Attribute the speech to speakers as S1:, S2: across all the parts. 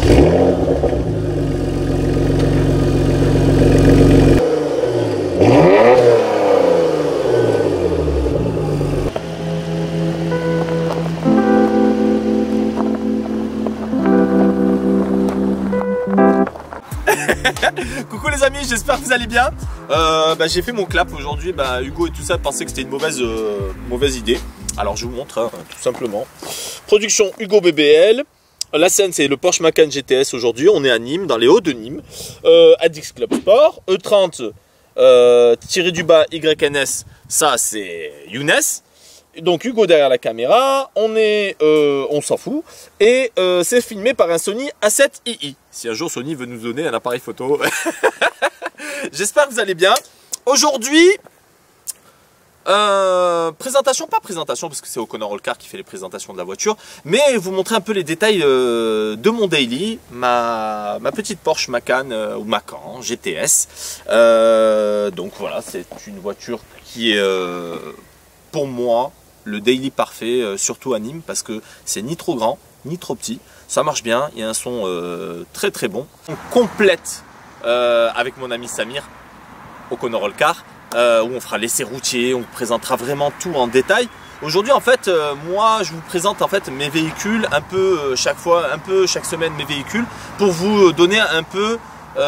S1: Coucou les amis, j'espère que vous allez bien. J'ai fait mon clap aujourd'hui. Hugo et tout ça pensaient que c'était une mauvaise idée. Alors je vous montre hein, tout simplement. Production Hugo BBL. La scène c'est le Porsche Macan GTS aujourd'hui. On est à Nîmes, dans les Hauts de Nîmes. Addix Club Sport. E30 tiré du bas YNS. Ça c'est Younes. Donc Hugo derrière la caméra, on s'en fout, et c'est filmé par un Sony A7II. Si un jour Sony veut nous donner un appareil photo, j'espère que vous allez bien. Aujourd'hui, présentation, pas présentation parce que c'est O'Connor All-Car qui fait les présentations de la voiture, mais vous montrer un peu les détails de mon daily, ma petite Porsche Macan ou Macan GTS. Donc voilà, c'est une voiture qui est pour moi le daily parfait, surtout à Nîmes, parce que c'est ni trop grand, ni trop petit. Ça marche bien, il y a un son très très bon. On complète avec mon ami Samir, O'Connor All-Car, où on fera l'essai routier, on vous présentera vraiment tout en détail. Aujourd'hui en fait, moi je vous présente en fait mes véhicules, un peu chaque semaine mes véhicules, pour vous donner un peu,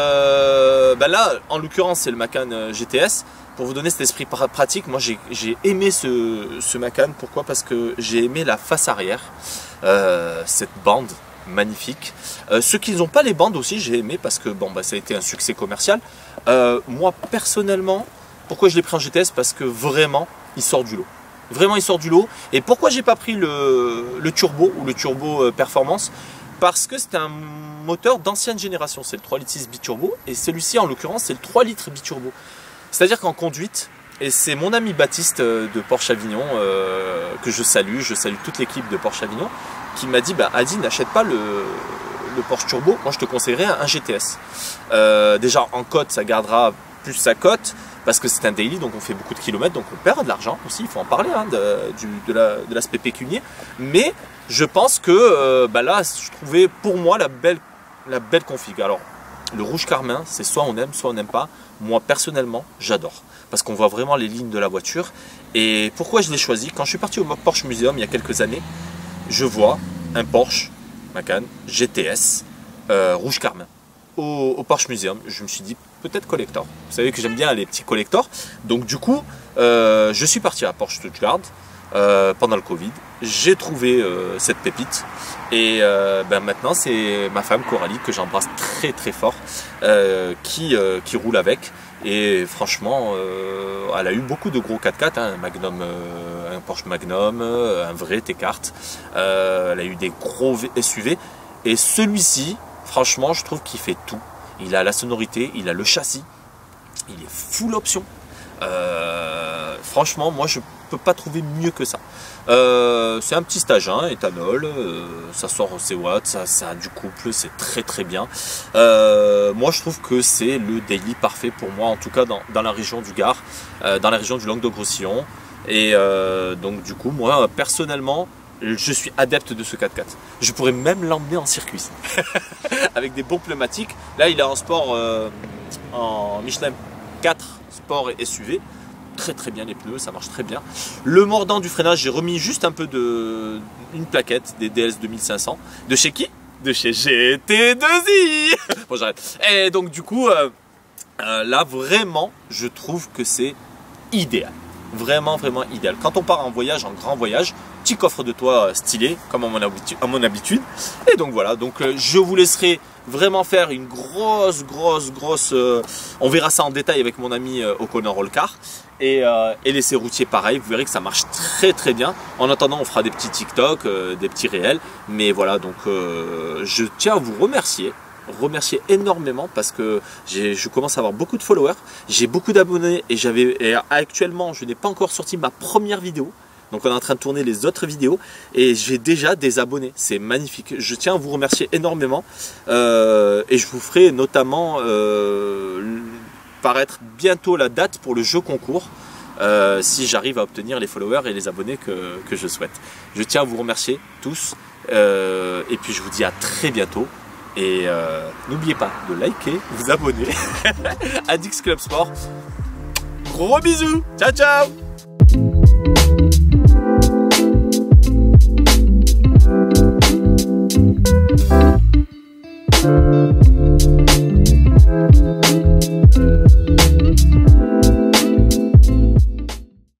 S1: là en l'occurrence c'est le Macan GTS. Pour vous donner cet esprit pratique, moi j'ai aimé ce Macan. Pourquoi? Parce que j'ai aimé la face arrière, cette bande magnifique. Ceux qui n'ont pas les bandes aussi, j'ai aimé parce que ça a été un succès commercial. Moi personnellement, pourquoi je l'ai pris en GTS? Parce que vraiment, il sort du lot. Vraiment, il sort du lot. Et pourquoi j'ai pas pris le turbo ou le turbo performance? Parce que c'est un moteur d'ancienne génération. C'est le 3,6 litres biturbo. Et celui-ci, en l'occurrence, c'est le 3 litres biturbo. C'est-à-dire qu'en conduite, et c'est mon ami Baptiste de Porsche Avignon, que je salue toute l'équipe de Porsche Avignon, qui m'a dit Adi, n'achète pas le Porsche Turbo, moi je te conseillerais un GTS. Déjà en cote, ça gardera plus sa cote, parce que c'est un daily, donc on fait beaucoup de kilomètres, donc on perd de l'argent aussi, il faut en parler hein, de l'aspect pécunier. Mais je pense que là, je trouvais pour moi la belle config. Alors, le rouge carmin, c'est soit on n'aime pas. Moi personnellement, j'adore parce qu'on voit vraiment les lignes de la voiture. Et pourquoi je l'ai choisi? Quand je suis parti au Porsche Museum il y a quelques années, je vois un Porsche Macan GTS rouge carmin au Porsche Museum. Je me suis dit peut-être collector. Vous savez que j'aime bien les petits collectors. Donc du coup, je suis parti à Porsche Stuttgart pendant le Covid. J'ai trouvé cette pépite. Et maintenant c'est ma femme Coralie, que j'embrasse très très fort, qui roule avec. Et franchement elle a eu beaucoup de gros 4x4 hein, un Porsche Magnum, un vrai T-Kart, elle a eu des gros SUV. Et celui-ci franchement je trouve qu'il fait tout. Il a la sonorité, il a le châssis, il est full option. Franchement moi je peux pas trouver mieux que ça. C'est un petit stage hein, éthanol, ça sort ses watts, ça a du couple, c'est très très bien. Moi je trouve que c'est le daily parfait pour moi, en tout cas dans la région du Gard, dans la région du Languedoc-Roussillon. Et donc du coup moi personnellement je suis adepte de ce 4x4. Je pourrais même l'emmener en circuit avec des bons pneumatiques. Là il est en sport, en Michelin 4 sport et SUV. Très très bien les pneus, ça marche très bien. Le mordant du freinage, j'ai remis juste un peu une plaquette des DS 2500. De chez qui? De chez GT2i. Bon j'arrête. Et donc du coup, là vraiment, je trouve que c'est idéal. Vraiment vraiment idéal. Quand on part en voyage, en grand voyage, petit coffre de toit stylé, comme à mon habitude. Et donc voilà, donc je vous laisserai vraiment faire une grosse, on verra ça en détail avec mon ami O'Connor All-Car. Et l'essai routier pareil, vous verrez que ça marche très très bien. En attendant on fera des petits TikTok, des petits réels. Mais voilà, donc je tiens à vous remercier énormément parce que je commence à avoir beaucoup de followers, j'ai beaucoup d'abonnés et actuellement je n'ai pas encore sorti ma première vidéo. Donc on est en train de tourner les autres vidéos et j'ai déjà des abonnés, c'est magnifique. Je tiens à vous remercier énormément et je vous ferai notamment paraître bientôt la date pour le jeu concours si j'arrive à obtenir les followers et les abonnés que je souhaite. Je tiens à vous remercier tous et puis je vous dis à très bientôt Et n'oubliez pas de liker, vous abonner à Dix Club Sport. Gros bisous, ciao ciao.